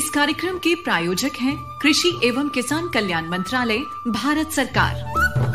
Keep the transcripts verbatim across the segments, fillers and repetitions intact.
इस कार्यक्रम के प्रायोजक हैं कृषि एवं किसान कल्याण मंत्रालय, भारत सरकार।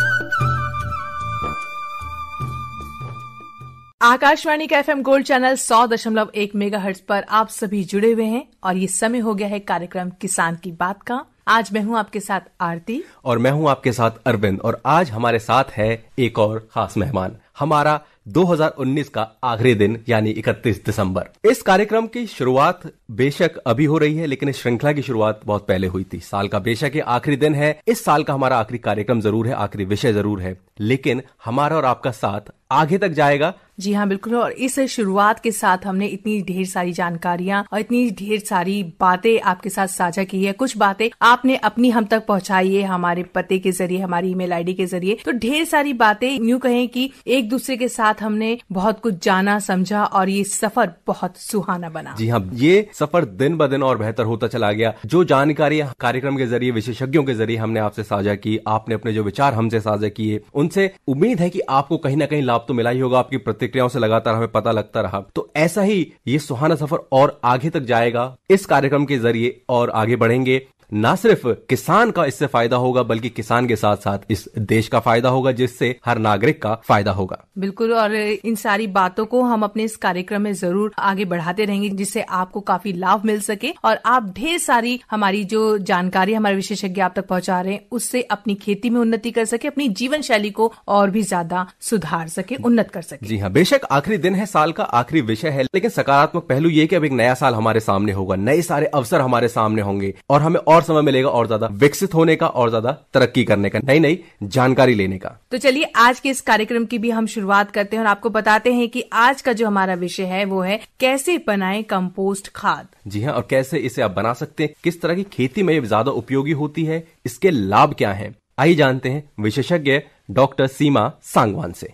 आकाशवाणी का एफएम गोल्ड चैनल सौ दशमलव एक मेगाहर्ट्ज पर आप सभी जुड़े हुए हैं और ये समय हो गया है कार्यक्रम किसान की बात का। आज मैं हूं आपके साथ आरती और मैं हूं आपके साथ अरविंद और आज हमारे साथ है एक और खास मेहमान। हमारा दो हज़ार उन्नीस का आखिरी दिन यानी इकतीस दिसंबर। इस कार्यक्रम की शुरुआत बेशक अभी हो रही है, लेकिन इस श्रृंखला की शुरुआत बहुत पहले हुई थी। साल का बेशक ये आखिरी दिन है, इस साल का हमारा आखिरी कार्यक्रम जरूर है, आखिरी विषय जरूर है, लेकिन हमारा और आपका साथ आगे तक जाएगा। जी हाँ, बिल्कुल। और इस शुरुआत के साथ हमने इतनी ढेर सारी जानकारियां और इतनी ढेर सारी बातें आपके साथ साझा की है। कुछ बातें आपने अपनी हम तक पहुंचाई है हमारे पते के जरिए, हमारी ईमेल आईडी के जरिए। तो ढेर सारी बातें, यूं कहें कि एक दूसरे के साथ हमने बहुत कुछ जाना समझा और ये सफर बहुत सुहाना बना। जी हाँ, ये सफर दिन ब दिन और बेहतर होता चला गया। जो जानकारी कार्यक्रम के जरिए, विशेषज्ञों के जरिए हमने आपसे साझा की, आपने अपने जो विचार हमसे साझा किए, उनसे उम्मीद है कि आपको कहीं ना कहीं लाभ तो मिला ही होगा। आपकी प्रतिक्रियाओं से लगातार हमें पता लगता रहा। तो ऐसा ही ये सुहाना सफर और आगे तक जाएगा इस कार्यक्रम के जरिए और आगे बढ़ेंगे। ना सिर्फ किसान का इससे फायदा होगा, बल्कि किसान के साथ साथ इस देश का फायदा होगा, जिससे हर नागरिक का फायदा होगा। बिल्कुल। और इन सारी बातों को हम अपने इस कार्यक्रम में जरूर आगे बढ़ाते रहेंगे, जिससे आपको काफी लाभ मिल सके और आप ढेर सारी हमारी जो जानकारी हमारे विशेषज्ञ आप तक पहुंचा रहे हैं, उससे अपनी खेती में उन्नति कर सके, अपनी जीवन शैली को और भी ज्यादा सुधार सके, उन्नत कर सके। जी हाँ, बेशक आखिरी दिन है, साल का आखिरी विषय है, लेकिन सकारात्मक पहलू ये कि अब एक नया साल हमारे सामने होगा, नए सारे अवसर हमारे सामने होंगे और हमें और समय मिलेगा और ज्यादा विकसित होने का और ज्यादा तरक्की करने का, नई नई जानकारी लेने का। तो चलिए आज के इस कार्यक्रम की भी हम शुरुआत करते हैं और आपको बताते हैं कि आज का जो हमारा विषय है वो है कैसे बनाएं कंपोस्ट खाद। जी हाँ, और कैसे इसे आप बना सकते हैं, किस तरह की खेती में ज्यादा उपयोगी होती है, इसके लाभ क्या हैं, आइए जानते हैं विशेषज्ञ डॉक्टर सीमा सांगवान से।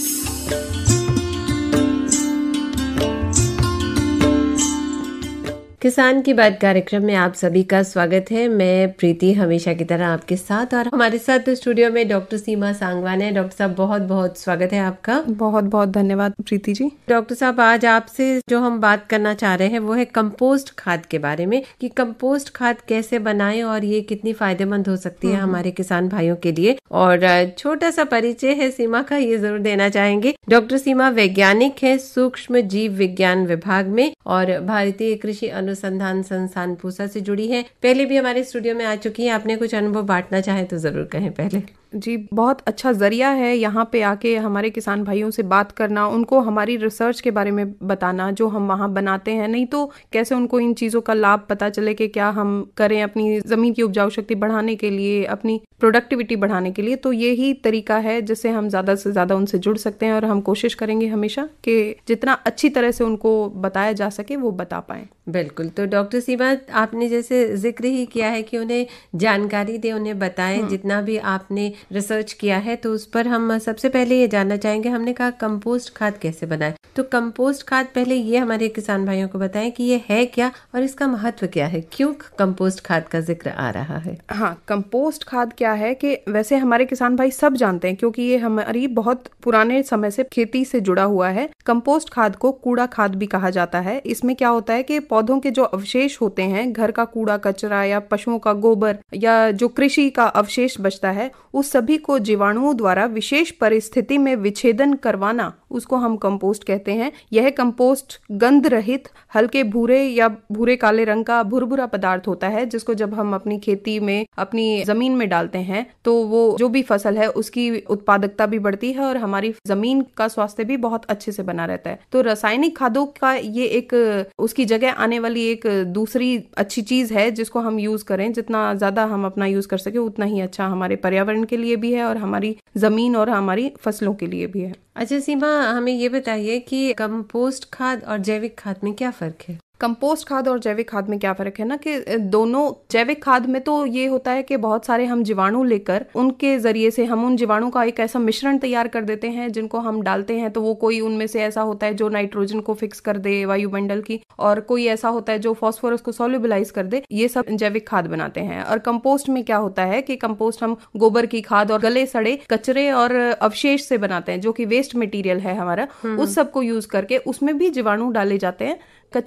किसान की बात कार्यक्रम में आप सभी का स्वागत है। मैं प्रीति हमेशा की तरह आपके साथ और हमारे साथ स्टूडियो में डॉक्टर सीमा सांगवान है। डॉक्टर साहब बहुत बहुत स्वागत है आपका। बहुत बहुत धन्यवाद प्रीति जी। डॉक्टर साहब, आज आपसे जो हम बात करना चाह रहे हैं वो है कंपोस्ट खाद के बारे में, कि कंपोस्ट खाद कैसे बनाएं और ये कितनी फायदेमंद हो सकती है हमारे किसान भाइयों के लिए। और छोटा सा परिचय है सीमा का, ये जरूर देना चाहेंगे। डॉक्टर सीमा वैज्ञानिक है सूक्ष्म जीव विज्ञान विभाग में और भारतीय कृषि अनुसंधान संस्थान पूसा से जुड़ी है। पहले भी हमारे स्टूडियो में आ चुकी है। आपने कुछ अनुभव बांटना चाहे तो जरूर कहें पहले। जी, बहुत अच्छा जरिया है यहाँ पे आके हमारे किसान भाइयों से बात करना, उनको हमारी रिसर्च के बारे में बताना जो हम वहाँ बनाते हैं। नहीं तो कैसे उनको इन चीज़ों का लाभ पता चले कि क्या हम करें अपनी ज़मीन की उपजाऊ शक्ति बढ़ाने के लिए, अपनी प्रोडक्टिविटी बढ़ाने के लिए। तो यही तरीका है जिससे हम ज़्यादा से ज़्यादा उनसे जुड़ सकते हैं और हम कोशिश करेंगे हमेशा कि जितना अच्छी तरह से उनको बताया जा सके वो बता पाएँ। बिल्कुल। तो डॉक्टर सीमा, आपने जैसे जिक्र ही किया है कि उन्हें जानकारी दे, उन्हें बताएं जितना भी आपने रिसर्च किया है। तो उस पर हम सबसे पहले ये जानना चाहेंगे, हमने कहा कंपोस्ट खाद कैसे बनाएं, तो कंपोस्ट खाद पहले ये हमारे किसान भाइयों को बताएं कि ये है क्या और इसका महत्व क्या है, क्यों कंपोस्ट खाद का जिक्र आ रहा है। हाँ, कंपोस्ट खाद क्या है कि वैसे हमारे किसान भाई सब जानते हैं क्योंकि ये हमारी बहुत पुराने समय से खेती से जुड़ा हुआ है। कंपोस्ट खाद को कूड़ा खाद भी कहा जाता है। इसमें क्या होता है कि पौधों के जो अवशेष होते हैं, घर का कूड़ा कचरा या पशुओं का गोबर या जो कृषि का अवशेष बचता है, उस सभी को जीवाणुओं द्वारा विशेष परिस्थिति में विच्छेदन करवाना, उसको हम कंपोस्ट कहते हैं। यह कंपोस्ट गंध रहित हल्के भूरे या भूरे काले रंग का भुरभुरा पदार्थ होता है, जिसको जब हम अपनी खेती में, अपनी जमीन में डालते हैं तो वो जो भी फसल है उसकी उत्पादकता भी बढ़ती है और हमारी जमीन का स्वास्थ्य भी बहुत अच्छे से बना रहता है। तो रासायनिक खादों का ये एक उसकी जगह आने वाली एक दूसरी अच्छी चीज है जिसको हम यूज करें। जितना ज्यादा हम अपना यूज कर सके उतना ही अच्छा हमारे पर्यावरण के लिए भी है और हमारी जमीन और हमारी फसलों के लिए भी है। अच्छा सीमा, हमें ये बताइए कि कंपोस्ट खाद और जैविक खाद में क्या फर्क है। कंपोस्ट खाद और जैविक खाद में क्या फर्क है ना कि दोनों, जैविक खाद में तो ये होता है कि बहुत सारे हम जीवाणु लेकर उनके जरिए से हम उन जीवाणु का एक ऐसा मिश्रण तैयार कर देते हैं जिनको हम डालते हैं। तो वो कोई उनमें से ऐसा होता है जो नाइट्रोजन को फिक्स कर दे वायुमंडल की, और कोई ऐसा होता है जो फॉस्फोरस को सोल्यूबलाइज कर दे। ये सब जैविक खाद बनाते हैं। और कंपोस्ट में क्या होता है कि कंपोस्ट हम गोबर की खाद और गले सड़े कचरे और अवशेष से बनाते हैं, जो कि वेस्ट मटेरियल है हमारा। उस सब को यूज करके उसमें भी जीवाणु डाले जाते हैं। कचरे में क्या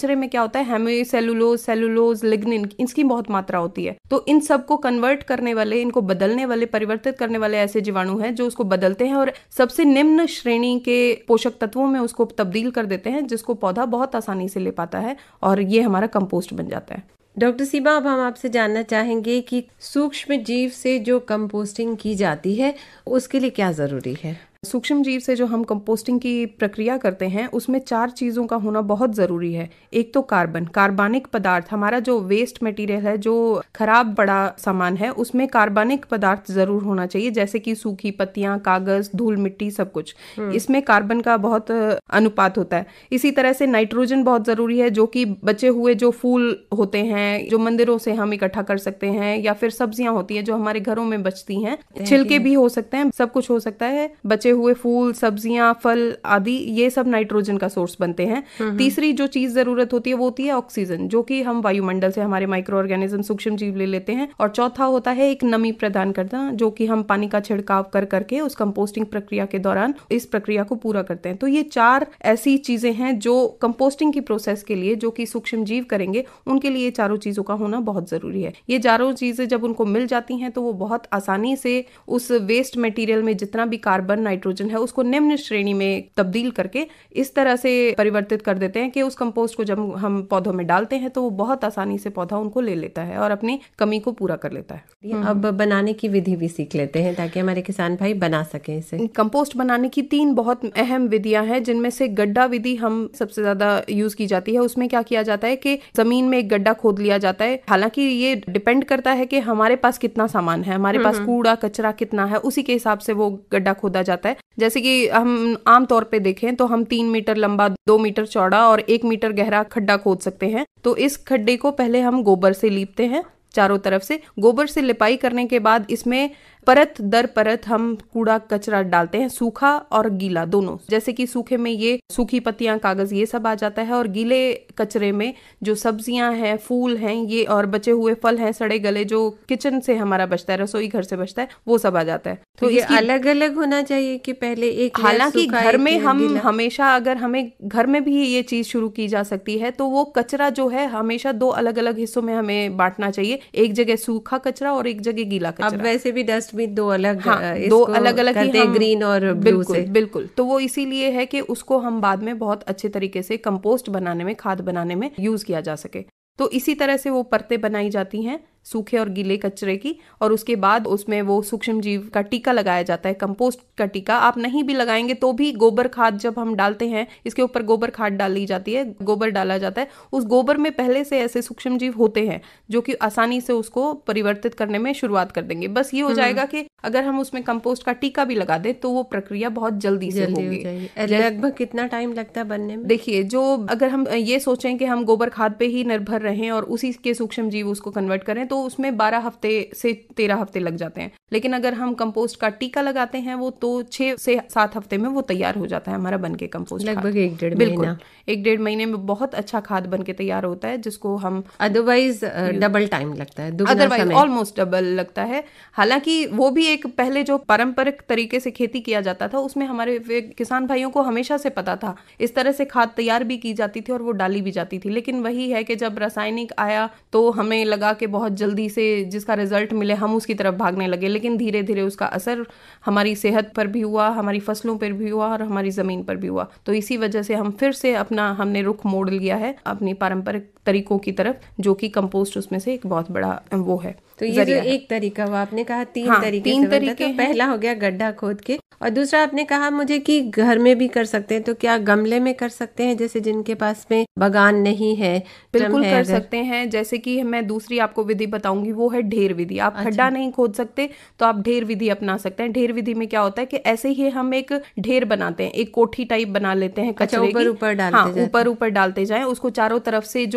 होता है, हेमीसेलुलोज, सेलुलोज, लिग्निन, इसकी बहुत मात्रा होती है। तो इन सब को कन्वर्ट करने वाले, इनको बदलने वाले, परिवर्तित करने वाले ऐसे जीवाणु हैं जो उसको बदलते हैं और सबसे निम्न श्रेणी के पोषक तत्वों में उसको तब्दील कर देते हैं, जिसको पौधा बहुत आसानी से ले पाता है और ये हमारा कंपोस्ट बन जाता है। डॉक्टर सीमा, अब हम आपसे जानना चाहेंगे कि सूक्ष्म जीव से जो कंपोस्टिंग की जाती है उसके लिए क्या जरूरी है? सूक्ष्म जीव से जो हम कंपोस्टिंग की प्रक्रिया करते हैं उसमें चार चीज़ों का होना बहुत ज़रूरी है। एक तो कार्बन, कार्बनिक पदार्थ, हमारा जो वेस्ट मटेरियल है, जो खराब पड़ा सामान है, उसमें कार्बनिक पदार्थ ज़रूर होना चाहिए, जैसे कि सूखी पत्तियां, कागज़, धूल मिट्टी, सब कुछ इसमें कार्बन का बहुत अनुपात होता है। इसी तरह से नाइट्रोजन बहुत ज़रूरी है, जो कि बचे हुए जो फूल होते हैं जो मंदिरों से हम इकट्ठा कर सकते हैं, या फिर सब्जियां होती हैं जो हमारे घरों में बचती हैं, छिलके भी हो सकते हैं, सब कुछ हो सकता है, बचे हुए फूल, सब्जियां, फल आदि, ये सब नाइट्रोजन का सोर्स बनते हैं। तीसरी जो चीज जरूरत होती है वो होती है ऑक्सीजन, जो कि हम वायुमंडल से हमारे माइक्रो ऑर्गेनिज्म सूक्ष्म जीव ले लेते हैं। और चौथा होता है एक नमी प्रदान करना, जो कि हम पानी का छिड़काव कर करके उस कंपोस्टिंग प्रक्रिया के दौरान इस प्रक्रिया को पूरा करते हैं। तो ये चार ऐसी चीजें हैं जो कंपोस्टिंग की प्रोसेस के लिए, जो कि सूक्ष्म जीव करेंगे, उनके लिए चारों चीजों का होना बहुत जरूरी है। ये चारों चीजें जब उनको मिल जाती हैं तो वो बहुत आसानी से उस वेस्ट मटेरियल में जितना भी कार्बन, नाइट्रोजन है, उसको निम्न श्रेणी में तब्दील करके इस तरह से परिवर्तित कर देते हैं कि उस कंपोस्ट को जब हम पौधों में डालते हैं तो वो बहुत आसानी से पौधा उनको ले लेता है और अपनी कमी को पूरा कर लेता है। अब बनाने की विधि भी सीख लेते हैं ताकि हमारे किसान भाई बना सके इसे। कंपोस्ट बनाने की तीन बहुत अहम विधियां हैं, जिनमें से गड्ढा विधि हम सबसे ज्यादा यूज की जाती है। उसमें क्या किया जाता है कि जमीन में एक गड्ढा खोद लिया जाता है। हालांकि ये डिपेंड करता है कि हमारे पास कितना सामान है, हमारे पास कूड़ा कचरा कितना है, उसी के हिसाब से वो गड्ढा खोदा जाता है। जैसे कि हम आम तौर पे देखें तो हम तीन मीटर लंबा, दो मीटर चौड़ा और एक मीटर गहरा खड्डा खोद सकते हैं। तो इस खड्डे को पहले हम गोबर से लीपते हैं चारों तरफ से। गोबर से लिपाई करने के बाद इसमें परत दर परत हम कूड़ा कचरा डालते हैं, सूखा और गीला दोनों। जैसे कि सूखे में ये सूखी पत्तियां, कागज, ये सब आ जाता है, और गीले कचरे में जो सब्जियां हैं, फूल हैं, ये और बचे हुए फल हैं, सड़े गले, जो किचन से हमारा बचता है, रसोई घर से बचता है, वो सब आ जाता है। तो ये अलग अलग होना चाहिए कि पहले एक? हालांकि घर में हम हमेशा, अगर हमें घर में भी ये चीज शुरू की जा सकती है, तो वो कचरा जो है हमेशा दो अलग अलग हिस्सों में हमें बांटना चाहिए। एक जगह सूखा कचरा और एक जगह गीला कचरा। अब वैसे भी डस्ट भी दो अलग, हाँ, दो अलग अलग करते हैं, ग्रीन और ब्लू से। बिल्कुल, तो वो इसीलिए है कि उसको हम बाद में बहुत अच्छे तरीके से कंपोस्ट बनाने में, खाद बनाने में यूज किया जा सके। तो इसी तरह से वो परतें बनाई जाती हैं सूखे और गीले कचरे की, और उसके बाद उसमें वो सूक्ष्म जीव का टीका लगाया जाता है, कंपोस्ट का टीका। आप नहीं भी लगाएंगे तो भी गोबर खाद जब हम डालते हैं, इसके ऊपर गोबर खाद डाली जाती है, गोबर डाला जाता है। उस गोबर में पहले से ऐसे सूक्ष्म जीव होते हैं जो कि आसानी से उसको परिवर्तित करने में शुरुआत कर देंगे। बस ये हो जाएगा कि अगर हम उसमें कंपोस्ट का टीका भी लगा दें तो वो प्रक्रिया बहुत जल्दी से होगी। लगभग कितना टाइम लगता है बनने में? देखिए, जो अगर हम ये सोचें कि हम गोबर खाद पे ही निर्भर रहें और उसी के सूक्ष्म जीव उसको कन्वर्ट करें, तो उसमें बारह हफ्ते से तेरह हफ्ते लग जाते हैं। लेकिन अगर हम कंपोस्ट का टीका लगाते हैं वो तो छह से सात हफ्ते में वो तैयार हो जाता है हमारा बन के कंपोस्ट। लगभग एक डेढ़ बिल्कुल एक डेढ़ महीने में बहुत अच्छा खाद बन के तैयार होता है, जिसको हम अदरवाइज डबल टाइम लगता है, अदरवाइज ऑलमोस्ट डबल लगता है। हालांकि वो भी एक पहले जो पारंपरिक तरीके से खेती किया जाता था उसमें हमारे किसान भाइयों को हमेशा से पता था, इस तरह से खाद तैयार भी की जाती थी और वो डाली भी जाती थी। लेकिन वही है कि जब रासायनिक आया तो हमें लगा कि बहुत जल्दी से जिसका रिजल्ट मिले हम उसकी तरफ भागने लगे, लेकिन धीरे धीरे उसका असर हमारी सेहत पर भी हुआ, हमारी फसलों पर भी हुआ और हमारी जमीन पर भी हुआ। तो इसी वजह से हम फिर से अपना हमने रुख मोड़ लिया है अपनी पारंपरिक तरीकों की तरफ, जो कि कंपोस्ट उसमें से एक बहुत बड़ा वो है। तो ये जो एक तरीका हुआ, आपने कहा तीन हाँ, तरीके तीन से तरीके तो पहला हो गया गड्ढा खोद के, और दूसरा आपने कहा मुझे कि घर में भी कर सकते हैं। तो क्या गमले में कर सकते हैं, जैसे जिनके पास में बगान नहीं है? बिल्कुल कर सकते हैं। जैसे कि मैं दूसरी आपको विधि बताऊंगी, वो है ढेर विधि। आप खड्डा अच्छा। नहीं खोद सकते तो आप ढेर विधि अपना सकते हैं। ढेर विधि में क्या होता है कि ऐसे ही हम एक ढेर बनाते हैं, एक कोठी टाइप बना लेते हैं कचरे की, ऊपर ऊपर डालते ऊपर ऊपर डालते जाएं, उसको चारों तरफ से जो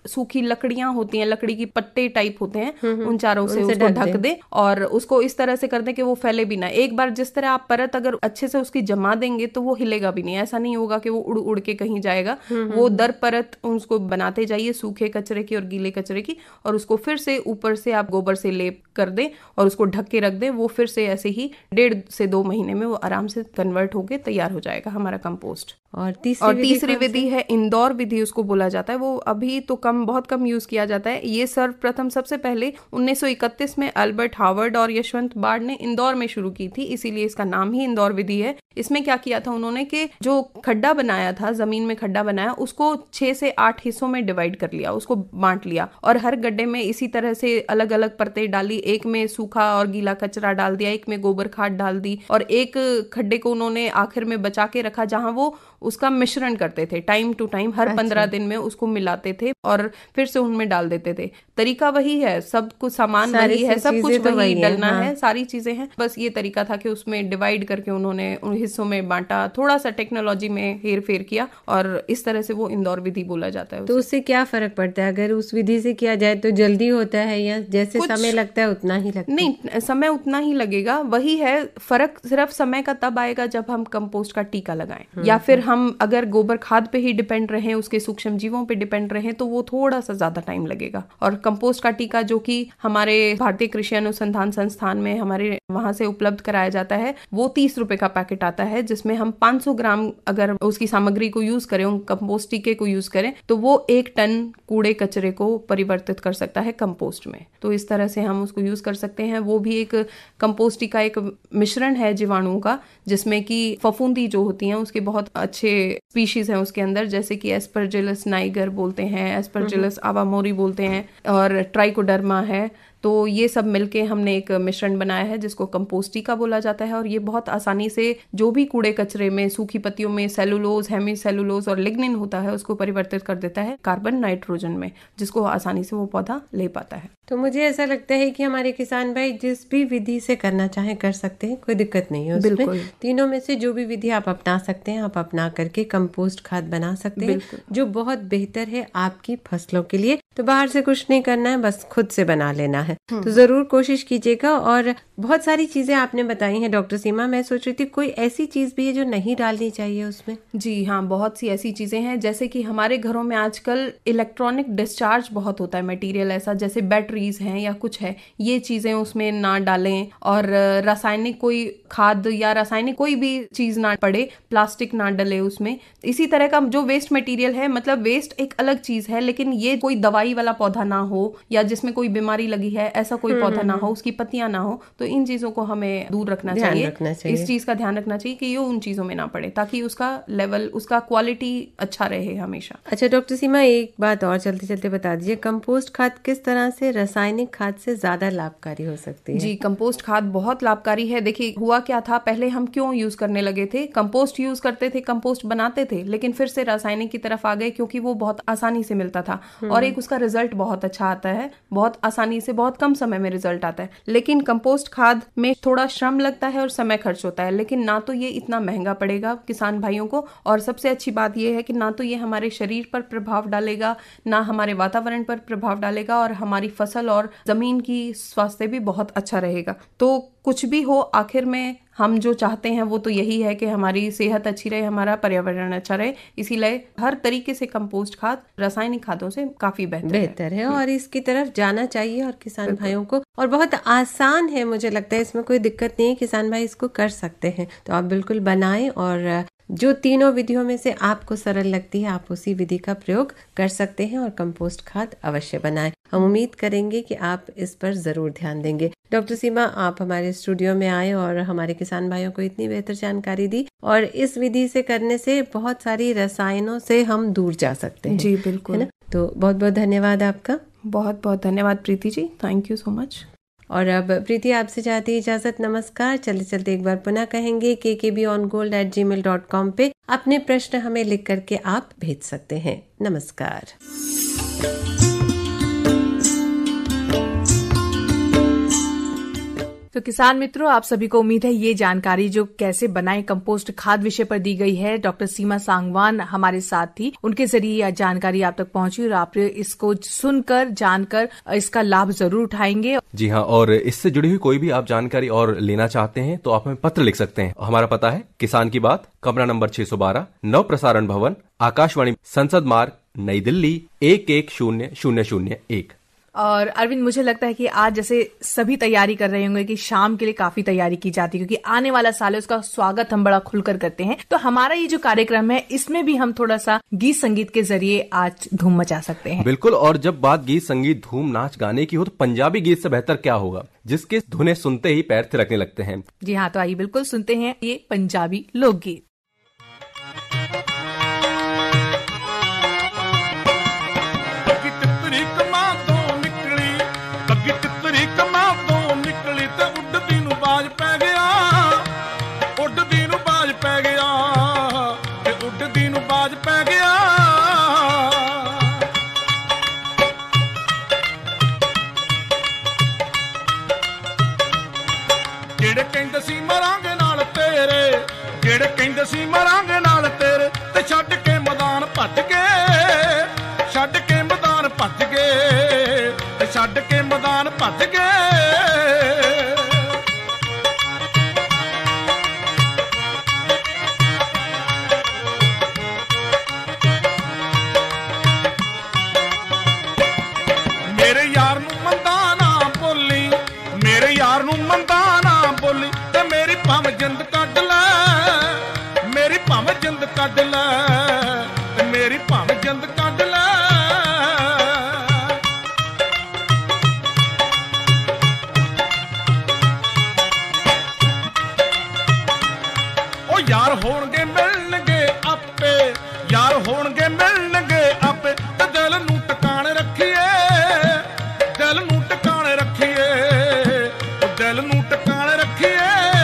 सूखी लकड़ियां होती हैं, लकड़ी की पत्ते टाइप होते हैं, उन चारों से उसको ढक दे और उसको इस तरह से कर दे कि वो फैले भी ना। एक बार जिस तरह आप परत अगर अच्छे से उसकी जमा देंगे तो वो हिलेगा भी नहीं, ऐसा नहीं होगा कि वो उड़ उड़ के कहीं जाएगा। वो दर परत उसको बनाते जाइए सूखे कचरे की और गीले कचरे की, और उसको फिर से ऊपर से आप गोबर से लेप कर दें और उसको ढक के रख दें। वो फिर से ऐसे ही डेढ़ से दो महीने में वो आराम से कन्वर्ट होके तैयार हो जाएगा हमारा कंपोस्ट। और तीसरी और तीसरी विधि है इंदौर विधि, उसको बोला जाता है। वो अभी तो कम बहुत कम यूज किया जाता है। ये सर्वप्रथम सबसे पहले उन्नीस सौ इकतीस में अल्बर्ट हावर्ड और यशवंत बार्ड ने इंदौर में शुरू की थी, इसीलिए इसका नाम ही इंदौर विधि है। इसमें क्या किया था उन्होंने कि जो खड्डा बनाया था, जमीन में खड्डा बनाया, उसको छह से आठ हिस्सों में डिवाइड कर लिया, उसको बांट लिया और हर गड्ढे में इसी तरह से अलग अलग परतें डाली। एक में सूखा और गीला कचरा डाल दिया, एक में गोबर खाद डाल दी और एक खड्डे को उन्होंने आखिर में बचा के रखा जहां वो उसका मिश्रण करते थे। टाइम टू टाइम हर अच्छा। पंद्रह दिन में उसको मिलाते थे और फिर से उनमें डाल देते थे। तरीका वही है, सब कुछ सामान वही है, सब कुछ तो वही डलना हाँ। है, सारी चीजें हैं। बस ये तरीका था कि उसमें डिवाइड करके उन्होंने उन हिस्सों में बांटा, थोड़ा सा टेक्नोलॉजी में हेर फेर किया और इस तरह से वो इंदौर विधि बोला जाता है। तो उससे क्या फर्क पड़ता है? अगर उस विधि से किया जाए तो जल्दी होता है या जैसे समय लगता है उतना ही लगता है? नहीं, समय उतना ही लगेगा, वही है फर्क। सिर्फ समय का तब आएगा जब हम कंपोस्ट का टीका लगाएं, या फिर हम अगर गोबर खाद पे ही डिपेंड रहे, उसके सूक्ष्म जीवों पे डिपेंड रहे, तो वो थोड़ा सा ज्यादा टाइम लगेगा। और कंपोस्ट का टीका जो कि हमारे भारतीय कृषि अनुसंधान संस्थान में हमारे वहां से उपलब्ध कराया जाता है, वो तीस रुपए का पैकेट आता है, जिसमें हम पाँच सौ ग्राम अगर उसकी सामग्री को यूज करें, उन कंपोस्ट टीके को यूज करें, तो वो एक टन कूड़े कचरे को परिवर्तित कर सकता है कंपोस्ट में। तो इस तरह से हम उसको यूज कर सकते हैं। वो भी एक कंपोस्ट टीका एक मिश्रण है जीवाणुओं का, जिसमें कि फफूंदी जो होती हैं उसके बहुत अच्छे स्पीशीज हैं उसके अंदर, जैसे कि एस्परजिलस नाइगर बोलते हैं, एस्परजिलस आवामोरी बोलते हैं और ट्राइकोडर्मा है। तो ये सब मिलके हमने एक मिश्रण बनाया है जिसको कंपोस्ट टीका बोला जाता है। और ये बहुत आसानी से जो भी कूड़े कचरे में, सूखी पत्तियों में सेलुलोज, हेमी सेलुलोज और लिग्निन होता है, उसको परिवर्तित कर देता है कार्बन नाइट्रोजन में, जिसको आसानी से वो पौधा ले पाता है। तो मुझे ऐसा लगता है कि हमारे किसान भाई जिस भी विधि से करना चाहे कर सकते हैं, कोई दिक्कत नहीं है उसमें। बिल्कुल। तीनों में से जो भी विधि आप अपना सकते हैं, आप अपना करके कंपोस्ट खाद बना सकते हैं, जो बहुत बेहतर है आपकी फसलों के लिए। तो बाहर से कुछ नहीं करना है, बस खुद से बना लेना है। तो जरूर कोशिश कीजिएगा। और बहुत सारी चीजें आपने बताई हैं डॉक्टर सीमा, मैं सोच रही थी कोई ऐसी चीज भी है जो नहीं डालनी चाहिए उसमें? जी हाँ, बहुत सी ऐसी चीजें हैं, जैसे कि हमारे घरों में आजकल इलेक्ट्रॉनिक डिस्चार्ज बहुत होता है, मटेरियल ऐसा जैसे बैटरीज हैं या कुछ है, ये चीजें उसमें ना डालें। और रासायनिक कोई खाद या रासायनिक कोई भी चीज ना पड़े, प्लास्टिक ना डले उसमें। इसी तरह का जो वेस्ट मटेरियल है, मतलब वेस्ट एक अलग चीज है, लेकिन ये कोई दवाई वाला पौधा ना हो या जिसमें कोई बीमारी लगी है ऐसा कोई पौधा ना हो, उसकी पत्तियां ना हो, तो इन चीजों को हमें दूर रखना चाहिए। रखना चाहिए। इस चीज का ध्यान रखना चाहिए कि ये उन चीजों में ना पड़े, ताकि उसका लेवल, उसका क्वालिटी अच्छा रहे हमेशा। अच्छा डॉक्टर सीमा, एक बात और चलते चलते बता दीजिए, कंपोस्ट खाद किस तरह से रासायनिक खाद से ज्यादा लाभकारी हो सकती है? जी, कंपोस्ट खाद बहुत लाभकारी है। देखिए हुआ क्या था, पहले हम क्यों यूज करने लगे थे, कंपोस्ट यूज करते थे, कंपोस्ट बनाते थे, लेकिन फिर से रासायनिक की तरफ आ गए क्योंकि वो बहुत आसानी से मिलता था और एक उसका रिजल्ट बहुत अच्छा आता है, बहुत आसानी से, बहुत कम समय में रिजल्ट आता है। लेकिन कंपोस्ट खाद में थोड़ा श्रम लगता है और समय खर्च होता है, लेकिन ना तो ये इतना महंगा पड़ेगा किसान भाइयों को, और सबसे अच्छी बात ये है कि ना तो ये हमारे शरीर पर प्रभाव डालेगा, ना हमारे वातावरण पर प्रभाव डालेगा, और हमारी फसल और जमीन की स्वास्थ्य भी बहुत अच्छा रहेगा। तो कुछ भी हो, आखिर में हम जो चाहते हैं वो तो यही है कि हमारी सेहत अच्छी रहे, हमारा पर्यावरण अच्छा रहे। इसीलिए हर तरीके से कंपोस्ट खाद रासायनिक खादों से काफी बेहतर बेहतर है, है और इसकी तरफ जाना चाहिए और किसान भाइयों को। और बहुत आसान है, मुझे लगता है इसमें कोई दिक्कत नहीं है, किसान भाई इसको कर सकते हैं। तो आप बिल्कुल बनाएं और जो तीनों विधियों में से आपको सरल लगती है आप उसी विधि का प्रयोग कर सकते हैं और कंपोस्ट खाद अवश्य बनाएं। हम उम्मीद करेंगे कि आप इस पर जरूर ध्यान देंगे। डॉक्टर सीमा, आप हमारे स्टूडियो में आए और हमारे किसान भाइयों को इतनी बेहतर जानकारी दी, और इस विधि से करने से बहुत सारी रसायनों से हम दूर जा सकते हैं। जी बिल्कुल, है ना? तो बहुत बहुत धन्यवाद आपका। बहुत बहुत धन्यवाद Preeti ji, thank you so much. और अब प्रीति आपसे चाहती है इजाजत, नमस्कार। चलते चलते एक बार पुनः कहेंगे K K B on gold at Gmail dot com पे अपने प्रश्न हमें लिख करके आप भेज सकते हैं। नमस्कार। तो किसान मित्रों, आप सभी को उम्मीद है ये जानकारी जो कैसे बनाए कंपोस्ट खाद विषय पर दी गई है, डॉक्टर सीमा सांगवान हमारे साथ थी, उनके जरिए यह जानकारी आप तक पहुंची और आप इसको सुनकर जानकर इसका लाभ जरूर उठाएंगे। जी हाँ, और इससे जुड़ी हुई कोई भी आप जानकारी और लेना चाहते हैं तो आप हमें पत्र लिख सकते हैं। हमारा पता है किसान की बात, कमरा नंबर छह सौ बारह, नव प्रसारण भवन, आकाशवाणी, संसद मार्ग, नई दिल्ली एक एक शून्य शून्य शून्य एक। और अरविंद, मुझे लगता है कि आज जैसे सभी तैयारी कर रहे होंगे कि शाम के लिए काफी तैयारी की जाती है, क्योंकि आने वाला साल है, उसका स्वागत हम बड़ा खुलकर करते हैं। तो हमारा ये जो कार्यक्रम है इसमें भी हम थोड़ा सा गीत संगीत के जरिए आज धूम मचा सकते हैं। बिल्कुल, और जब बात गीत संगीत धूम नाच गाने की हो तो पंजाबी गीत से बेहतर क्या होगा, जिसके धुनें सुनते ही पैर थिरकने लगते हैं। जी हाँ, तो आइए बिल्कुल सुनते हैं ये पंजाबी लोकगीत। ਸੀ ਮਰਾਂਗੇ ਨਾਲ ਤੇਰੇ, ਜਿਹੜੇ ਕਹਿੰਦੇ ਸੀ ਮਰਾਂਗੇ ਨਾਲ ਤੇਰੇ, ਤੇ ਛੱਡ ਕੇ ਮੈਦਾਨ ਭੱਜ ਗਏ, ਛੱਡ ਕੇ ਮੈਦਾਨ ਭੱਜ ਗਏ, ਤੇ ਛੱਡ ਕੇ ਮੈਦਾਨ ਭੱਜ ਗਏ। ਮੇਰੇ ਯਾਰ ਨੂੰ ਮੰਦਾ ਨਾ ਬੋਲੀ, ਮੇਰੇ ਯਾਰ ਨੂੰ ਮੰਦਾ ਨਾ ਬੋਲੀ, ਤੇ ਮੇਰੀ ਭਾਵੇਂ ਜਿੰਦ ਕੱਢ ਲੈ, ਮੇਰੀ ਭਾਵੇਂ ਜਿੰਦ ਕੱਢ ਲੈ, ਤੇ ਮੇਰੀ ਭਾਵੇਂ ਜਿੰਦ ਕੱਢ ਲੈ। ਉਹ ਯਾਰ ਹੋਣਗੇ ਮਿਲਣਗੇ ਆਪੇ, ਯਾਰ ਹੋਣਗੇ ਮਿਲਣਗੇ ਆਪੇ, ਤੇ ਦਿਲ ਨੂੰ ਟਿਕਾਣੇ ਰੱਖੀਏ, ਦਿਲ ਨੂੰ ਟਿਕਾਣੇ ਰੱਖੀਏ, ਉਹ ਦਿਲ ਨੂੰ ਟਿਕਾਣੇ ਰੱਖੀਏ।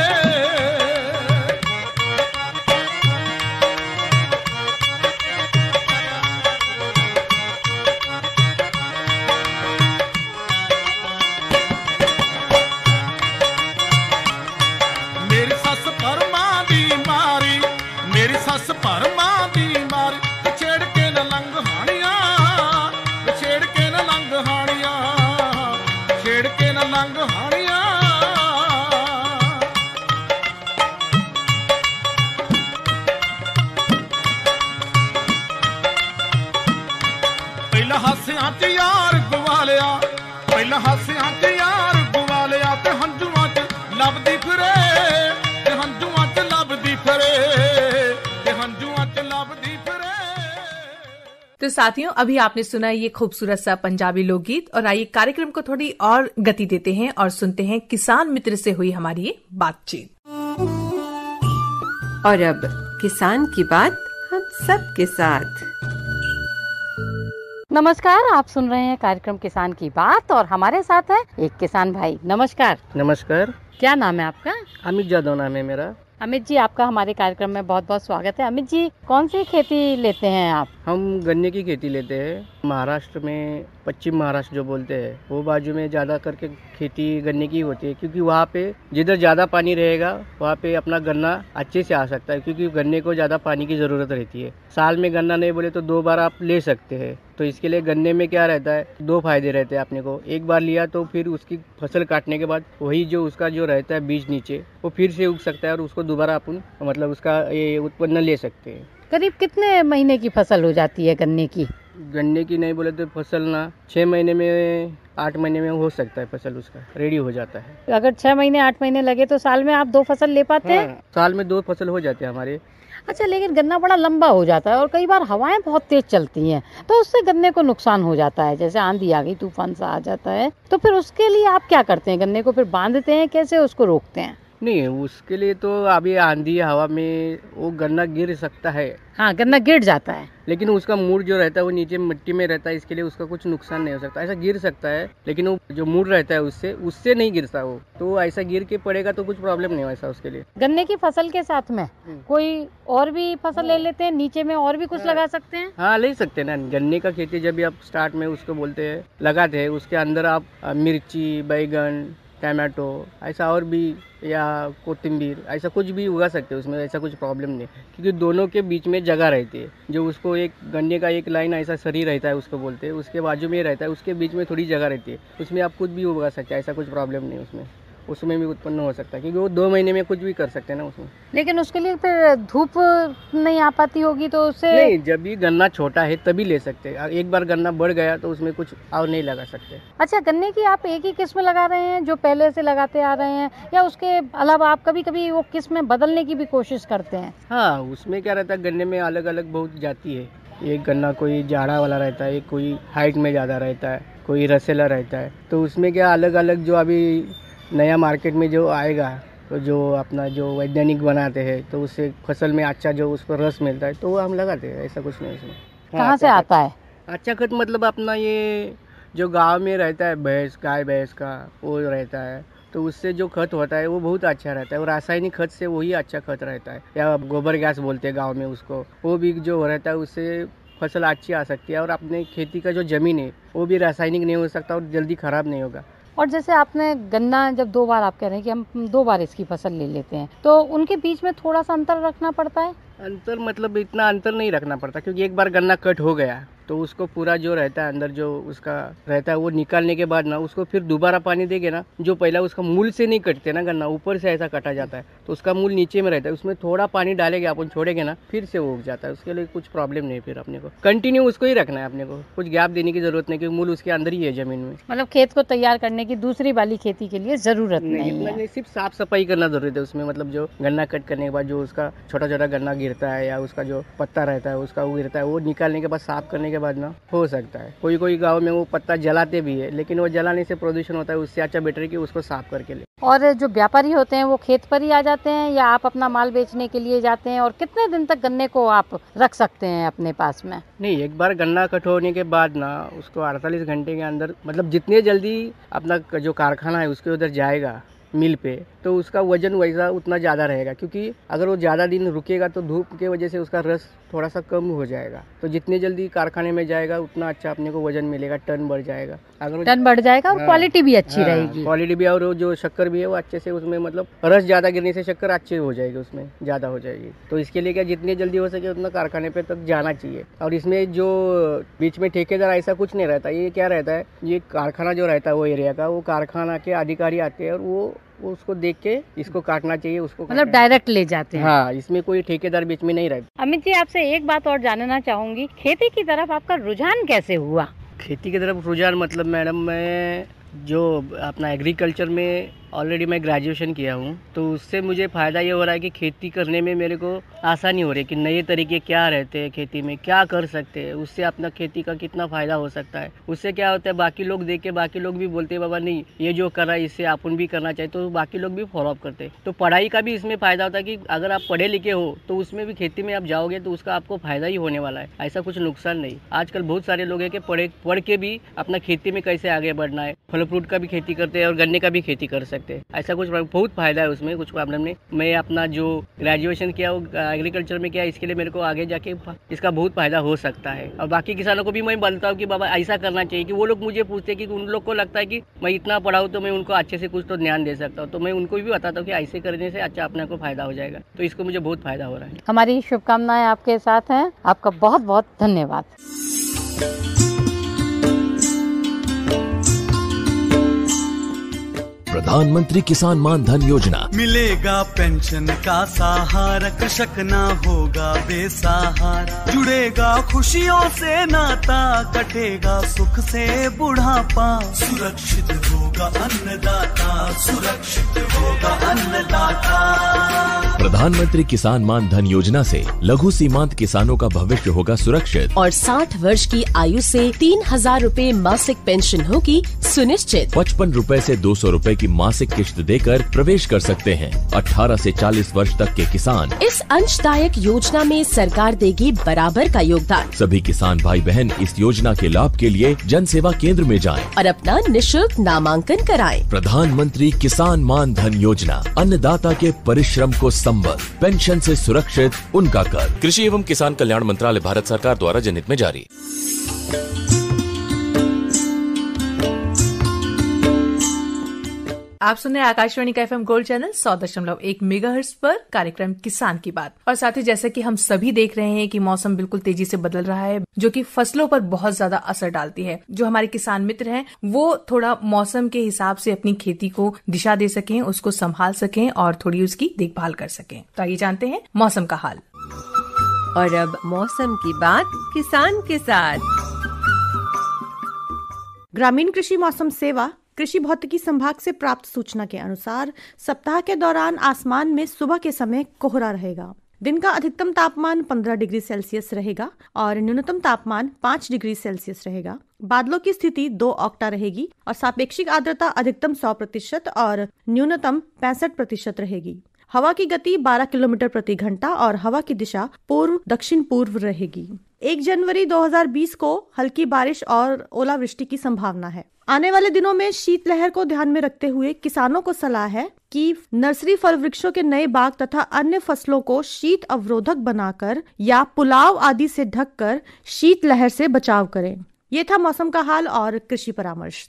ਮੇਰੀ ਸੱਸ ਪਰਮਾਂ ਦੀ ਮਾਰੀ, ਮੇਰੀ ਸੱਸ ਪਰਮਾਂ ਦੀ ਮਾਰੀ, ਛੇੜ ਕੇ ਨਾ ਲੰਘ ਹਾਣੀਆਂ, ਛੇੜ ਕੇ ਨਾ ਲੰਘ ਹਾਣੀਆਂ, ਛੇੜ ਕੇ ਨਾ ਲੰਘ ਹਾਣੀਆਂ। ਪਹਿਲਾਂ ਹਾਸਿਆਂ 'ਚ ਯਾਰ ਗਵਾ ਲਿਆ, ਪਹਿਲਾਂ ਹਾਸਿਆਂ 'ਚ ਯਾਰ ਗਵਾ ਲਿਆ, ਤੇ ਹੰਝੂਆਂ 'ਚ ਲੱਭਦੀ ਫਿਰੇ, ਤੇ ਹੰਝੂਆਂ 'ਚ ਲੱਭਦੀ ਫਿਰੇ, ਤੇ ਹੰਝੂਆਂ 'ਚ ਲੱਭਦੀ ਫਿਰੇ। तो साथियों, अभी आपने सुना ये खूबसूरत सा पंजाबी लोकगीत, और आइए कार्यक्रम को थोड़ी और गति देते हैं और सुनते हैं किसान मित्र से हुई हमारी ये बातचीत। और अब किसान की बात हम सब के साथ। नमस्कार, आप सुन रहे हैं कार्यक्रम किसान की बात और हमारे साथ है एक किसान भाई। नमस्कार। नमस्कार। क्या नाम है आपका? अमित जादव नाम है मेरा। अमित जी, आपका हमारे कार्यक्रम में बहुत बहुत स्वागत है। अमित जी, कौन सी खेती लेते हैं आप? हम गन्ने की खेती लेते हैं। महाराष्ट्र में, पश्चिम महाराष्ट्र जो बोलते हैं, वो बाजू में ज़्यादा करके खेती गन्ने की होती है, क्योंकि वहाँ पे जिधर ज़्यादा पानी रहेगा वहाँ पे अपना गन्ना अच्छे से आ सकता है, क्योंकि गन्ने को ज़्यादा पानी की ज़रूरत रहती है। साल में गन्ना नहीं बोले तो दो बार आप ले सकते हैं। तो इसके लिए गन्ने में क्या रहता है, दो फायदे रहते हैं अपने को। एक बार लिया तो फिर उसकी फसल काटने के बाद वही जो उसका जो रहता है बीज नीचे, वो फिर से उग सकता है और उसको दोबारा अपन मतलब उसका ये उत्पन्न ले सकते हैं। करीब कितने महीने की फसल हो जाती है गन्ने की? गन्ने की नहीं बोले तो फसल ना छः महीने में, आठ महीने में हो सकता है फसल उसका रेडी हो जाता है। अगर छह महीने आठ महीने लगे तो साल में आप दो फसल ले पाते हैं? हाँ, साल में दो फसल हो जाते हैं हमारे। अच्छा, लेकिन गन्ना बड़ा लंबा हो जाता है और कई बार हवाएं बहुत तेज चलती हैं, तो उससे गन्ने को नुकसान हो जाता है। जैसे आंधी आ गई, तूफान सा आ जाता है, तो फिर उसके लिए आप क्या करते हैं? गन्ने को फिर बांधते हैं, कैसे उसको रोकते हैं? नहीं, उसके लिए तो अभी आंधी हवा में वो गन्ना गिर सकता है। हाँ, गन्ना गिर जाता है, लेकिन उसका मूड जो रहता है वो नीचे मिट्टी में रहता है, इसके लिए उसका कुछ नुकसान नहीं हो सकता। ऐसा गिर सकता है, लेकिन वो जो मूड रहता है उससे उससे नहीं गिरता वो, तो ऐसा गिर के पड़ेगा तो कुछ प्रॉब्लम नहीं हो ऐसा उसके लिए। गन्ने की फसल के साथ में कोई और भी फसल ले लेते हैं, नीचे में और भी कुछ लगा सकते हैं? हाँ, ले सकते हैं ना। गन्ने का खेती जब भी आप स्टार्ट में उसको बोलते हैं लगाते हैं, उसके अंदर आप मिर्ची, बैगन, टमाटो, ऐसा और भी, या कोथिंबीर, ऐसा कुछ भी उगा सकते हैं उसमें, ऐसा कुछ प्रॉब्लम नहीं, क्योंकि दोनों के बीच में जगह रहती है। जो उसको एक गन्ने का एक लाइन ऐसा सरी रहता है उसको बोलते हैं, उसके बाजू में रहता है, उसके बीच में थोड़ी जगह रहती है, उसमें आप कुछ भी उगा सकते हैं, ऐसा कुछ प्रॉब्लम नहीं उसमें उसमें भी उत्पन्न हो सकता है, क्योंकि वो दो महीने में कुछ भी कर सकते हैं ना उसमें। लेकिन उसके लिए फिर धूप नहीं आ पाती होगी तो उससे नहीं, जब भी गन्ना छोटा है तभी ले सकते हैं, एक बार गन्ना बढ़ गया तो उसमें कुछ और नहीं लगा सकते। अच्छा, गन्ने की आप एक ही किस्म लगा रहे हैं जो पहले से लगाते आ रहे हैं, या उसके अलावा आप कभी कभी वो किस्में बदलने की भी कोशिश करते हैं? हाँ, उसमें क्या रहता है, गन्ने में अलग अलग बहुत जाती है। एक गन्ना कोई जाड़ा वाला रहता है, कोई हाइट में ज़्यादा रहता है, कोई रसेला रहता है, तो उसमें क्या अलग अलग जो अभी नया मार्केट में जो आएगा, तो जो अपना जो वैज्ञानिक बनाते हैं, तो उससे फसल में अच्छा जो उसको रस मिलता है, तो वो हम लगाते हैं, ऐसा कुछ नहीं उसमें। कहाँ से आता है अच्छा खत? मतलब अपना ये जो गांव में रहता है, भैंस गाय भैंस का वो रहता है, तो उससे जो खत होता है वो बहुत अच्छा रहता है, और रासायनिक खत से वही अच्छा खत रहता है, या गोबर गैस बोलते हैं गाँव में उसको, वो भी जो रहता है उससे फसल अच्छी आ सकती है, और अपने खेती का जो ज़मीन है वो भी रासायनिक नहीं हो सकता और जल्दी ख़राब नहीं होगा। और जैसे आपने गन्ना जब दो बार आप कह रहे हैं कि हम दो बार इसकी फसल ले लेते हैं, तो उनके बीच में थोड़ा सा अंतर रखना पड़ता है? अंतर मतलब इतना अंतर नहीं रखना पड़ता, क्योंकि एक बार गन्ना कट हो गया तो उसको पूरा जो रहता है अंदर जो उसका रहता है वो निकालने के बाद ना उसको फिर दोबारा पानी देंगे ना, जो पहला उसका मूल से नहीं कटते ना गन्ना, ऊपर से ऐसा कटा जाता है, तो उसका मूल नीचे में रहता है, उसमें थोड़ा पानी डालेंगे अपन, छोड़ेंगे ना, फिर से वो उग जाता है। उसके लिए कुछ प्रॉब्लम नहीं, फिर अपने को कंटिन्यू उसको ही रखना है, अपने को कुछ गैप देने की जरूरत नहीं, क्योंकि मूल उसके अंदर ही है जमीन में। मतलब खेत को तैयार करने की दूसरी वाली खेती के लिए जरूरत नहीं, नहीं है, सिर्फ साफ सफाई करना जरूरत है उसमें। मतलब जो गन्ना कट करने के बाद जो उसका छोटा छोटा गन्ना गिरता है, या उसका जो पत्ता रहता है उसका वो गिरता है, वो निकालने के बाद साफ करने के बाद ना हो सकता है। कोई कोई गांव में वो पत्ता जलाते भी है, लेकिन वो जलाने से प्रदूषण होता है, उससे अच्छा बेटर है कि उसको साफ करके ले। और जो व्यापारी होते हैं वो खेत पर ही आ जाते हैं, या आप अपना माल बेचने के लिए जाते हैं? और कितने दिन तक गन्ने को आप रख सकते हैं अपने पास में? नहीं, एक बार गन्ना कट होने के बाद ना उसको अड़तालीस घंटे के अंदर, मतलब जितने जल्दी अपना जो कारखाना है उसके उधर जाएगा मिल पे, तो उसका वजन वैसा उतना ज़्यादा रहेगा, क्योंकि अगर वो ज़्यादा दिन रुकेगा तो धूप के वजह से उसका रस थोड़ा सा कम हो जाएगा। तो जितने जल्दी कारखाने में जाएगा उतना अच्छा अपने को वजन मिलेगा, टन बढ़ जाएगा। अगर टन बढ़ जाएगा और हाँ, क्वालिटी भी अच्छी हाँ, रहेगी। क्वालिटी भी, और जो शक्कर भी है वो अच्छे से उसमें, मतलब रस ज़्यादा गिरने से शक्कर अच्छी हो जाएगी, उसमें ज़्यादा हो जाएगी। तो इसके लिए क्या जितनी जल्दी हो सके उतना कारखाने पे तक जाना चाहिए। और इसमें जो बीच में ठेकेदार ऐसा कुछ नहीं रहता, ये क्या रहता है, ये कारखाना जो रहता है वो एरिया का, वो कारखाना के अधिकारी आते हैं और वो वो उसको देख के इसको काटना चाहिए, उसको मतलब डायरेक्ट ले जाते हैं। हाँ, इसमें कोई ठेकेदार बीच में नहीं रहता। अमित जी, आपसे एक बात और जानना चाहूंगी, खेती की तरफ आपका रुझान कैसे हुआ? खेती की तरफ रुझान मतलब मैडम, मैं जो अपना एग्रीकल्चर में ऑलरेडी मैं ग्रेजुएशन किया हूँ, तो उससे मुझे फ़ायदा ये हो रहा है कि खेती करने में मेरे को आसानी हो रही है कि नए तरीके क्या रहते हैं खेती में, क्या कर सकते हैं, उससे अपना खेती का कितना फ़ायदा हो सकता है। उससे क्या होता है, बाकी लोग देख के बाकी लोग भी बोलते हैं बाबा नहीं ये जो कर रहा है इससे अपन भी करना चाहिए, तो बाकी लोग भी फॉलो अप करते हैं। तो पढ़ाई का भी इसमें फ़ायदा होता है कि अगर आप पढ़े लिखे हो तो उसमें भी खेती में आप जाओगे तो उसका आपको फ़ायदा ही होने वाला है, ऐसा कुछ नुकसान नहीं। आजकल बहुत सारे लोग हैं कि पढ़े पढ़ के भी अपना खेती में कैसे आगे बढ़ना है, फल फ्रूट का भी खेती करते हैं और गन्ने का भी खेती कर सकते हैं, ऐसा कुछ बहुत फायदा है उसमें, कुछ प्रॉब्लम नहीं। मैं अपना जो ग्रेजुएशन किया वो एग्रीकल्चर में किया, इसके लिए मेरे को आगे जाके इसका बहुत फायदा हो सकता है। और बाकी किसानों को भी मैं बोलता हूँ कि बाबा ऐसा करना चाहिए, कि वो लोग मुझे पूछते हैं कि उन लोग को लगता है कि मैं इतना पढ़ा हूँ तो मैं उनको अच्छे से कुछ तो ध्यान दे सकता हूँ, तो मैं उनको भी बताता हूँ कि ऐसे करने से अच्छा अपने को फायदा हो जाएगा। तो इसको मुझे बहुत फायदा हो रहा है। हमारी शुभकामनाएं आपके साथ हैं, आपका बहुत बहुत धन्यवाद। प्रधानमंत्री किसान मान धन योजना, मिलेगा पेंशन का सहारा, कृषक ना होगा बेसहारा, जुड़ेगा खुशियों से नाता, कटेगा सुख से बुढ़ापा, सुरक्षित होगा अन्नदाता, सुरक्षित होगा अन्नदाता। प्रधानमंत्री किसान मान धन योजना से लघु सीमांत किसानों का भविष्य होगा सुरक्षित और साठ वर्ष की आयु से तीन हजार रूपए मासिक पेंशन होगी सुनिश्चित। पचपन रूपए से दो सौ रूपए की मासिक किश्त देकर प्रवेश कर सकते हैं। अठारह से चालीस वर्ष तक के किसान इस अंशदायक योजना में सरकार देगी बराबर का योगदान। सभी किसान भाई बहन इस योजना के लाभ के लिए जन सेवा केंद्र में जाएं और अपना निशुल्क नामांकन कराएं। प्रधानमंत्री किसान मान धन योजना, अन्नदाता के परिश्रम को संबल, पेंशन से सुरक्षित उनका कर। कृषि एवं किसान कल्याण मंत्रालय, भारत सरकार द्वारा जनहित में जारी। आप सुन रहे हैं आकाशवाणी का एफएम गोल्ड चैनल सौ दशमलव एक मेगाहर्ट्ज पर कार्यक्रम किसान की बात। और साथ ही जैसे कि हम सभी देख रहे हैं कि मौसम बिल्कुल तेजी से बदल रहा है, जो कि फसलों पर बहुत ज्यादा असर डालती है। जो हमारे किसान मित्र हैं वो थोड़ा मौसम के हिसाब से अपनी खेती को दिशा दे सकें, उसको संभाल सकें और थोड़ी उसकी देखभाल कर सकें। तो आइए जानते हैं मौसम का हाल। और अब मौसम की बात किसान के साथ। ग्रामीण कृषि मौसम सेवा कृषि भौतिकी संभाग से प्राप्त सूचना के अनुसार सप्ताह के दौरान आसमान में सुबह के समय कोहरा रहेगा। दिन का अधिकतम तापमान पंद्रह डिग्री सेल्सियस रहेगा और न्यूनतम तापमान पाँच डिग्री सेल्सियस रहेगा। बादलों की स्थिति दो ऑक्टा रहेगी और सापेक्षिक आर्द्रता अधिकतम सौ प्रतिशत और न्यूनतम पैंसठ प्रतिशत रहेगी। हवा की गति बारह किलोमीटर प्रति घंटा और हवा की दिशा पूर्व दक्षिण पूर्व रहेगी। एक जनवरी दो हज़ार बीस को हल्की बारिश और ओलावृष्टि की संभावना है। आने वाले दिनों में शीतलहर को ध्यान में रखते हुए किसानों को सलाह है कि नर्सरी फल वृक्षों के नए बाग तथा अन्य फसलों को शीत अवरोधक बनाकर या पुलाव आदि से ढककर शीतलहर से बचाव करें। ये था मौसम का हाल और कृषि परामर्श।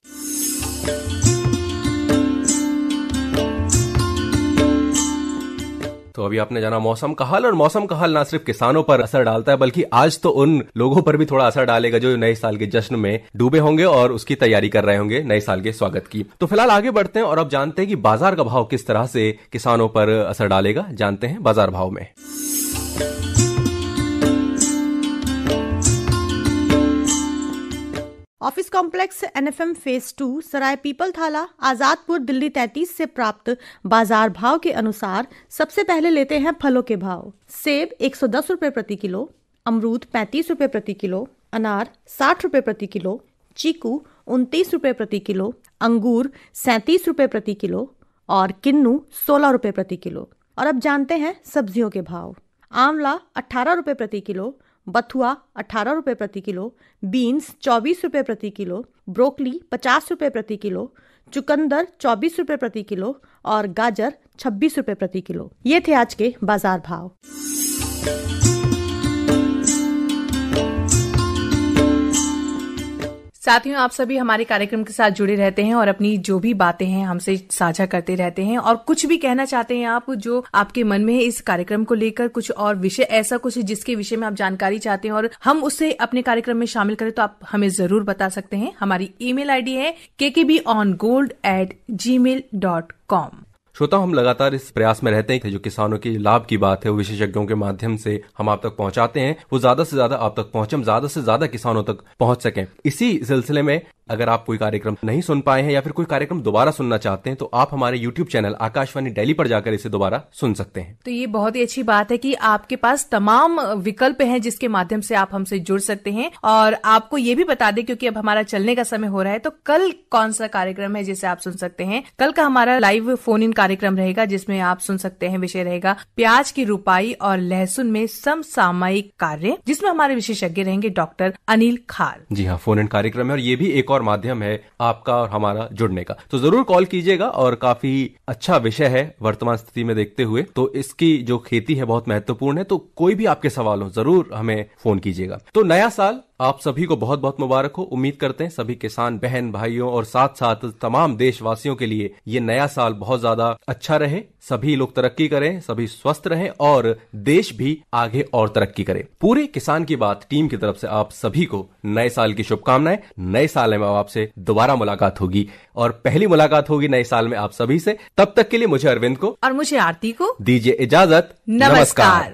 तो अभी आपने जाना मौसम का हाल। और मौसम का हाल ना सिर्फ किसानों पर असर डालता है बल्कि आज तो उन लोगों पर भी थोड़ा असर डालेगा जो नए साल के जश्न में डूबे होंगे और उसकी तैयारी कर रहे होंगे नए साल के स्वागत की। तो फिलहाल आगे बढ़ते हैं और अब जानते हैं कि बाजार का भाव किस तरह से किसानों पर असर डालेगा। जानते हैं बाजार भाव में। Office complex NFM phase two Sarai Peepal Thala Azadpur Delhi तैंतीस से प्राप्त बाजार भाव के अनुसार सबसे पहले लेते हैं फलों के भाव। सेब एक सौ दस रुपए प्रति किलो, अमरूद पैंतीस रुपए प्रति किलो, अनार साठ रुपए प्रति किलो, चीकू उनतीस रुपए प्रति किलो, अंगूर सैंतीस रुपए प्रति किलो और किन्नू सोलह रुपए प्रति किलो। और अब जानते हैं सब्जियों के भाव। आंवला अठारह रुपए प्रति किलो, बथुआ अठारह रुपए प्रति किलो, बीन्स चौबीस रुपए प्रति किलो, ब्रोकली पचास रुपए प्रति किलो, चुकंदर चौबीस रुपए प्रति किलो और गाजर छब्बीस रुपए प्रति किलो। ये थे आज के बाजार भाव। साथियों, आप सभी हमारे कार्यक्रम के साथ जुड़े रहते हैं और अपनी जो भी बातें हैं हमसे साझा करते रहते हैं और कुछ भी कहना चाहते हैं आप, जो आपके मन में है इस कार्यक्रम को लेकर, कुछ और विषय ऐसा कुछ जिसके विषय में आप जानकारी चाहते हैं और हम उसे अपने कार्यक्रम में शामिल करें, तो आप हमें जरूर बता सकते हैं। हमारी ईमेल आईडी है K K B on gold at Gmail dot com. श्रोता, हम लगातार इस प्रयास में रहते हैं जो किसानों के लाभ की बात है वो विशेषज्ञों के माध्यम से हम आप तक पहुंचाते हैं, वो ज्यादा से ज्यादा आप तक पहुंचे, हम ज्यादा से ज्यादा किसानों तक पहुंच सकें। इसी सिलसिले में अगर आप कोई कार्यक्रम नहीं सुन पाए हैं या फिर कोई कार्यक्रम दोबारा सुनना चाहते हैं तो आप हमारे यूट्यूब चैनल आकाशवाणी दिल्ली पर जाकर इसे दोबारा सुन सकते हैं। तो ये बहुत ही अच्छी बात है कि आपके पास तमाम विकल्प हैं जिसके माध्यम से आप हमसे जुड़ सकते हैं। और आपको ये भी बता दें, क्योंकि अब हमारा चलने का समय हो रहा है, तो कल कौन सा कार्यक्रम है जिसे आप सुन सकते हैं। कल का हमारा लाइव फोन इन कार्यक्रम रहेगा जिसमें आप सुन सकते हैं। विषय रहेगा प्याज की रुपाई और लहसुन में समसामयिक कार्य, जिसमें हमारे विशेषज्ञ रहेंगे डॉक्टर अनिल खार। जी हाँ, फोन इन कार्यक्रम है और ये भी एक और माध्यम है आपका और हमारा जुड़ने का। तो जरूर कॉल कीजिएगा और काफी अच्छा विषय है वर्तमान स्थिति में देखते हुए। तो इसकी जो खेती है बहुत महत्वपूर्ण है, तो कोई भी आपके सवाल हो जरूर हमें फोन कीजिएगा। तो नया साल आप सभी को बहुत बहुत मुबारक हो। उम्मीद करते हैं सभी किसान बहन भाइयों और साथ साथ तमाम देशवासियों के लिए ये नया साल बहुत ज्यादा अच्छा रहे, सभी लोग तरक्की करें, सभी स्वस्थ रहें और देश भी आगे और तरक्की करे। पूरे किसान की बात टीम की तरफ से आप सभी को नए साल की शुभकामनाएं। नए साल में आपसे दोबारा मुलाकात होगी और पहली मुलाकात होगी नए साल में आप सभी से। तब तक के लिए मुझे अरविंद को और मुझे आरती को दीजिए इजाजत। नमस्कार।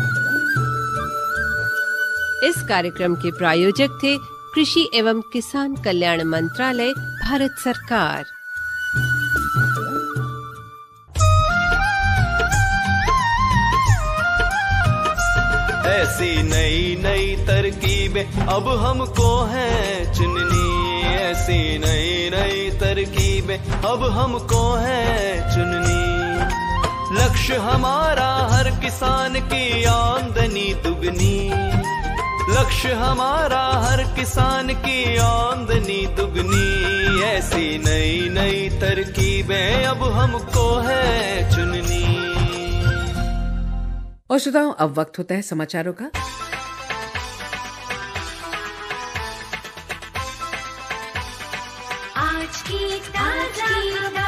इस कार्यक्रम के प्रायोजक थे कृषि एवं किसान कल्याण मंत्रालय, भारत सरकार। ऐसी नई नई तरकीबें अब हमको है चुननी, ऐसी नई नई तरकीबें अब हमको है चुननी। लक्ष्य हमारा हर किसान की आमदनी दुगनी, लक्ष्य हमारा हर किसान की आमदनी दुगनी। ऐसी नई नई तरकीबें अब हमको है चुननी। और श्रोताओं, अब वक्त होता है समाचारों का। आज की ताजा